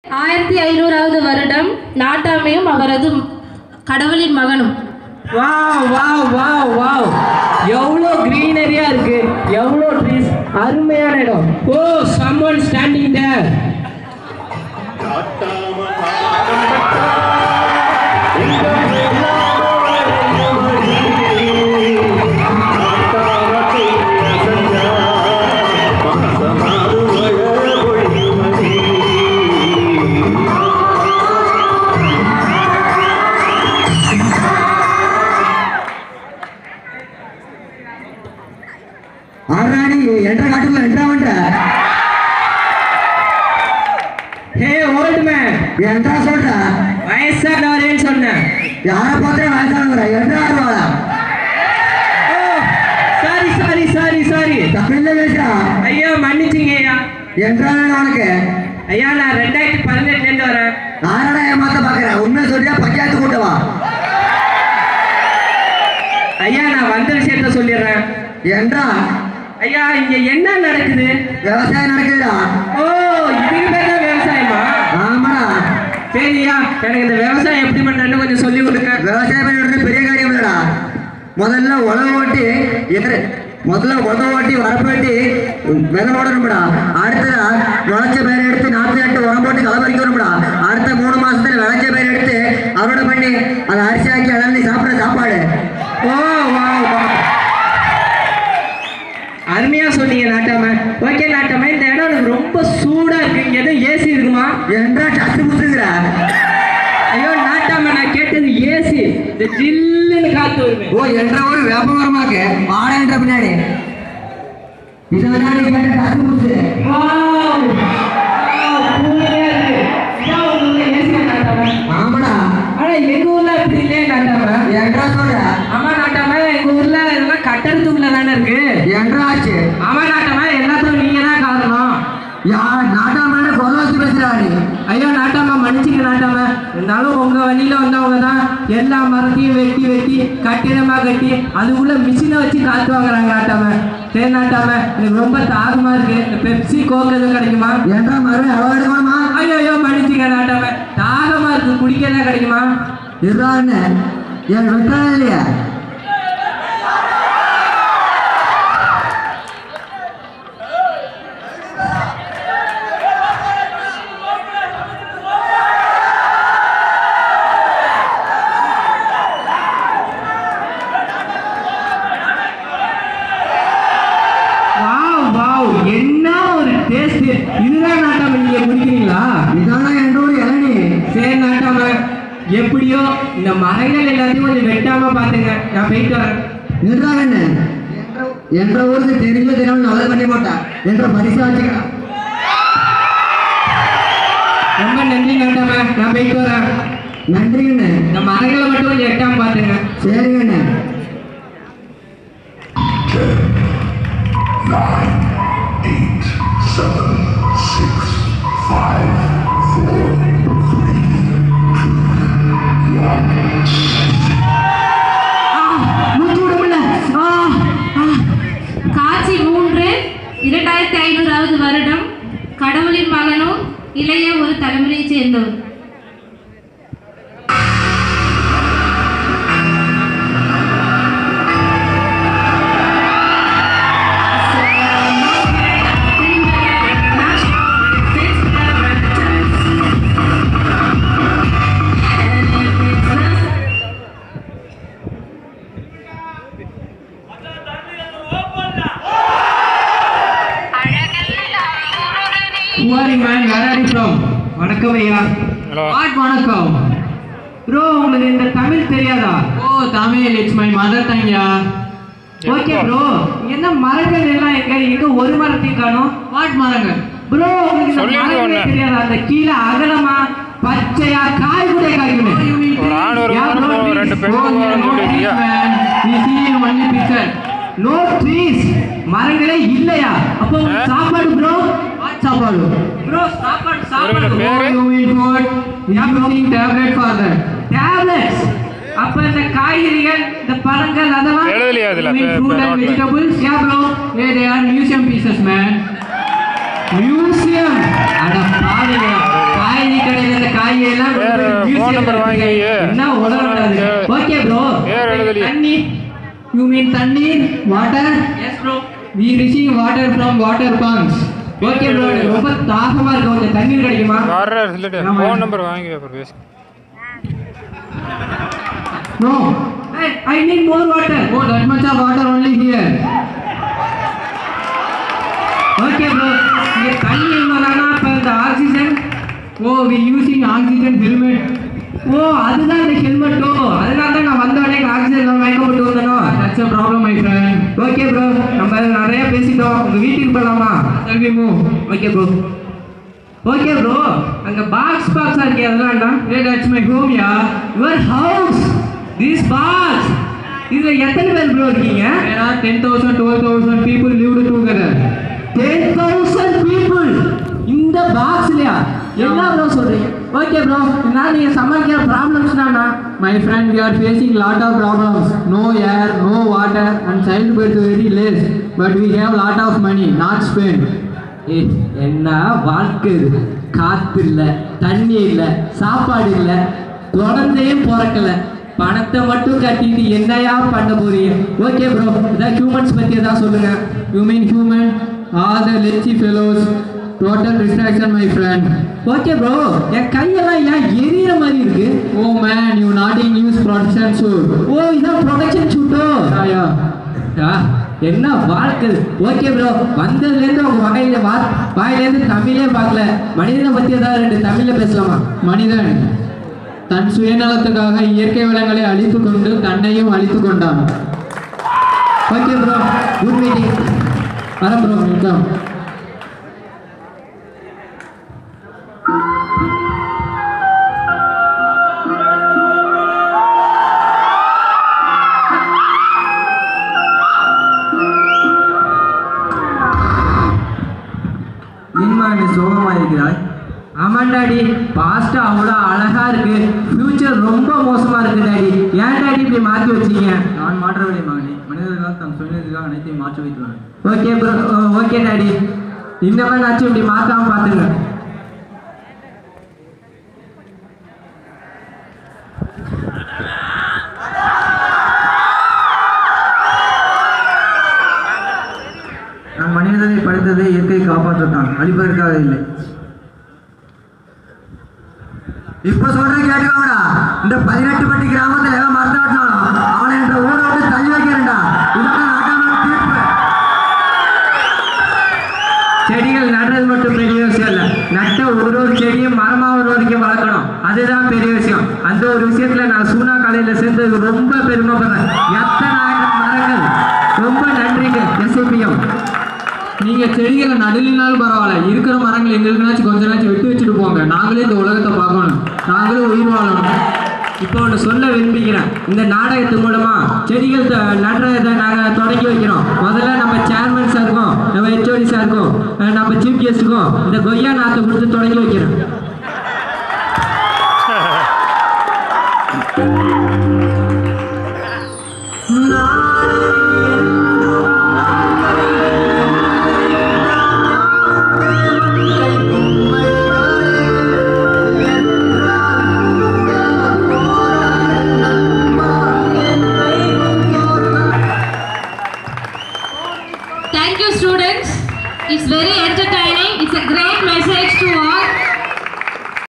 1500வது வருடம் நாட்டாமையும் அவரது கடவுளின் மகனும். வாவ் வாவ் வாவ் வாவ், எவ்வளோ கிரீனரியா இருக்கு, எவ்வளோ ட்ரீஸ், அருமையான இடம். ஓ, someone standing there. என்றா சொல்ற வயசானவரேன்னு சொன்னேன். யாரை பார்த்தே வயசானவரா என்றா ஆடுவாளா? சாரி சாரி சாரி சாரி, தமிழ்ல பேசுறா. ஐயா மன்னிச்சிங்க ஐயா. என்றா வேணும் உனக்கு? ஐயா நான் 2018 வரேன். யாரடா ஏமாத்த பாக்குற? உண்மை சொல்லியா பஞ்சாயத்து கூட்ட வா. ஐயா நான் வந்த விஷயத்த சொல்லிடுறேன். என்றா ஐயா இங்க என்ன நடக்குது? விவசாயம் நடக்குதுடா. ஓ, இதுக்கு பேர் தான் விவசாயமா? ஆமாடா. சரியா, எனக்கு இந்த விவசாயம் எப்படி பண்றேன்னு கொஞ்சம் சொல்லி கொடுங்க. விவசாயம் பண்ணுறது பெரிய காரியம் இல்லடா. முதல்ல உழவு ஓட்டி வரப்பு வெட்டி விதை போடணும்டா. அடுத்ததா முளைச்ச பயிர் எடுத்து நாற்று நட்டு உரம் போட்டு களை பறிக்கணும்டா. அடுத்த 3 மாசத்துல விளைச்ச பயிர் எடுத்து அறுவடை பண்ணி அதை அரிசி ஆக்கி அதான் நீ சாப்பிட்ற சாப்பாடு. ஓ வா வா, அருமையா சொன்னீங்க நாட்டாம. ஓகே நாட்டாம, இந்த இடம் எனக்கு ரொம்ப சூடா இருக்கு. எதுவும் ஏசி இருக்குமா? என்றா சத்து முத்துங்கிற? ஐயோ நாட்டாம, நான் கேட்டது ஏசி, இந்த ஜில்லுன்னு காத்து வருமே. ஓ, என்ற ஒரு வியாபாரமாக்கு வாடன்ற பின்னாடி இது விளையாடி கேட்ட சத்து முத்து. ஆமாடா. ஆனா எங்க ஊர்ல அப்படி இல்லையே நாட்டாம. என்றா சொல்ற? ஆமா நாட்டாம, எங்க ஊர்ல எல்லாம் கட்டடத்துக்குள்ள தானே இருக்கு. என்றா ஆச்சு? ஆமா நாட்டாம, எல்லாத்துக்கும் நீங்க தான் காரணம். யார் நாட்டாம கொலை வச்சு பேசுறாரு? ஐயோ நாட்டாம மன்னிச்சுக்க நாட்டாம. இருந்தாலும் உங்க வழியில வந்தவங்க தான் எல்லா மரத்தையும் வெட்டி வெட்டி கட்டிடமா கட்டி அதுக்குள்ள மிஷினை வச்சு காத்து வாங்குறாங்க நாட்டாம. சரி நாட்டாம, எனக்கு ரொம்ப தாகமா இருக்கு. பெப்சி கோக் எதுவும் கிடைக்குமா? என்றா மறுபடியும் அளவு எடுக்கணுமா? ஐயோ மன்னிச்சுக்க நாட்டாம, தாகமா இருக்கு, குடிக்க எதாவது கிடைக்குமா? இதுதான் என் வெட்டான இல்லையா? என்ன ஒரு டேஸ்ட்! இதுதான் நாட்டாம நீங்க குடிக்கிறீங்களா? இதான என்ற ஒரு இளநீ. சரி நாட்டாம, எப்படியோ இந்த மரங்கள் எல்லாத்தையும் கொஞ்சம் வெட்டாம பாத்துங்க. நான் போயிட்டு வரேன். இதுதான் என்ற ஊருக்கு தெரியல தெரியாம நல்லது பண்ணி போட்டா என்ற பரிசு வச்சுக்கலாம். ரொம்ப நன்றி நாட்டாம, நான் போயிட்டு வரேன். நன்றிங்கண்ணே. இந்த மரங்களை மட்டும் கொஞ்சம் வெட்டாம பாத்துங்க. சரிங்கண்ணே. 9, 8, 7, 6, 5, 4, 3, 2, 1. காட்சி 3, 2500வது வருடம் கடவுளின் மகனும் இளைய ஒரு தலைமுறையைச் சேர்ந்தவர். வணக்கம் ஐயா. வணக்கம் ப்ரோ. உங்களுக்கு இந்த தமிழ் தெரியாதா? Oh Tamil, it's my mother டங்யா. ஓகே ப்ரோ, என்ன மரங்கள் எல்லாம் எங்க ஒரு மரத்தையும் காணோம்? வாட் மரங்கள் ப்ரோ? உங்களுக்கு இந்த மரங்கள் தெரியாதா? அந்த கீழே அகலமா பச்சையா காய் கூட காய்க்குமே. நோ ட்ரீஸ், மரங்களே இல்லையா? அப்போ சாப்பாடு ப்ரோ? சாப்பாடு ப்ரோ, சாப்பாடு டேப்லெட் ஃபார் தட். டேப்லெட்ஸ்? அப்ப இந்த காய்கறிகள், இந்த பழங்கள் அதெல்லாம் fruit and vegetables? Yeah bro, they are museum pieces man. Museum? அட பாருங்க, காய்கறி எல்லாம் phone number வாங்கி. என்ன உலகம் ஓகே ப்ரோ பேர் எழுதலையே. தண்ணி யூ மீன் தண்ணீர் water yes bro we receive water from water pumps okay bro ரொம்ப தாகமா இருக்கு கொஞ்சம் தண்ணீர் கிடைக்குமா வர்ற சொல்லிட்டு ஃபோன் நம்பர் வாங்கி அப்புறம் பேசு. No, I need more water. Oh, that much of water only here. Okay, bro. ये तन्नी मराना पर the oxygen. Oh, we using oxygen helmet. Oh, அதுதான் இந்த ஹெல்மெட். அதனால தான் நான் வந்த உடனே ஆக்சிஜன்ல மயக்கப்பட்டு வந்தனோ. That's a problem, my friend. Okay, bro. நம்ம நிறைய பேசிட்டோம். உங்க வீட்டுக்கு போலாமா? Shall we move? Okay, bro. Okay, bro. அங்க பாக்ஸா இருக்கே அதெல்லாம்டா. Hey, that's my home, yeah. Your house. This box. இதுல எத்தனை பேர் ப்ரோ இருக்கீங்க? There are 10,000 12,000 people lived together. 10,000 people இந்த பாக்ஸ்லயா? என்ன ப்ரோ சொல்றீங்க? ஓகே ப்ரோ, நான் நீங்க சமாளிக்கிற ப்ராப்ளம்ஸ்னா my friend we are facing lot of problems. No air, no water and childbirth very less. But we have lot of money not spent. என்ன வாழ்க்கை இது? காத்து இல்ல, தண்ணி இல்ல, சாப்பாடு இல்ல, குழந்தையும் பிறக்கல, பணத்தை மட்டும் கட்டிட்டு என்னையா பண்ண போறீங்க? ஓகே ப்ரோ, இதான் ஹியூமன்ஸ் பத்தி ஏதாவது சொல்லுங்க. You mean human all the லெச்சி fellows total distraction my friend. Okay bro, என் கையெல்லாம் ஏன் எரியற மாதிரி இருக்கு? Oh man you not in use production shoot. Oh இதான் ப்ரொடக்ஷன் ஷூட்டோ? யா என்ன வாழ்க்கை. ஓகே ப்ரோ, வந்ததுலேருந்து உங்க வாயிலேருந்து தமிழே பார்க்கல. மனிதனை பத்தி ஏதாவது 2 தமிழ்ல பேசலாமா? மனிதன் தன் சுயநலத்துக்காக இயற்கை வளங்களை அழித்து கொண்டு தன்னையும் அழித்து கொண்டான். Okay bro, good meeting. வரேன் ப்ரோ, வெல்கம். நீ சோகமா இருக்கிறாய்? ஆமாம் டாடி, பாஸ்ட் அவ்வளோ அழகா இருக்கு, ஃபியூச்சர் ரொம்ப மோசமா இருக்கு டாடி. ஏன் டாடி இப்படி மாற்றி வச்சீங்க? நான் மாற்றவில்லை மகனே, மனிதர்கள் தம் சுயநலத்துக்காக அனைத்தையும் மாற்றி வைத்துள்ளனர். ஓகே ப்ரோ, ஓகே டாடி, இந்த மாதிரி ஆச்சும் இப்படி மாற்றாம பார்த்துங்க. நான் மனிதனை படைத்ததை இயற்கை காப்பாற்றத்தான், அழிப்பதற்காக இல்லை. இப்ப சொல்றது கேட்டுக்கோங்கடா. இந்த 18 பட்டி கிராமத்துல எவன் மறந்து விட்டானோ அவனை என்ற ஊரை விட்டு தள்ளி வைக்கிறேன்டா. இதுதான் நாட்டாம தீர்ப்பு. செடிகள் நடுறது மட்டும் பெரிய விஷயம் இல்லை, நட்ட ஒரு செடியும் மரமாக வரைக்கும் வளர்க்கணும், அதுதான் பெரிய விஷயம். அந்த ஒரு விஷயத்துல நான் சூனா காலையில சேர்ந்தது ரொம்ப பெருமைப்படுறேன். எத்தனை மரங்கள், ரொம்ப நன்றிங்க எஸ்ஐபிஎம். நீங்க செடிகளை நடுலினாலும் பரவாயில்ல, இருக்கிற மரங்கள் எங்களுக்குனாச்சும் கொஞ்ச நாச்சும் விட்டு வச்சுட்டு போங்க. நாங்களே இந்த உலகத்தை பார்க்கணும், நாங்களே உயிர் வாழணும். இப்போ ஒன்று சொல்ல விரும்புகிறேன். இந்த நாடகத்து மூலமா செடிகள் நடுறதை நாங்கள் தொடங்கி வைக்கிறோம். முதல்ல நம்ம சேர்மன் சாருக்கும், நம்ம ஹெச்ஓடி சாருக்கும், நம்ம சீஃப் கெஸ்ட்டுக்கும் இந்த கொய்யா நாற்றை கொடுத்து தொடங்கி வைக்கிறோம்.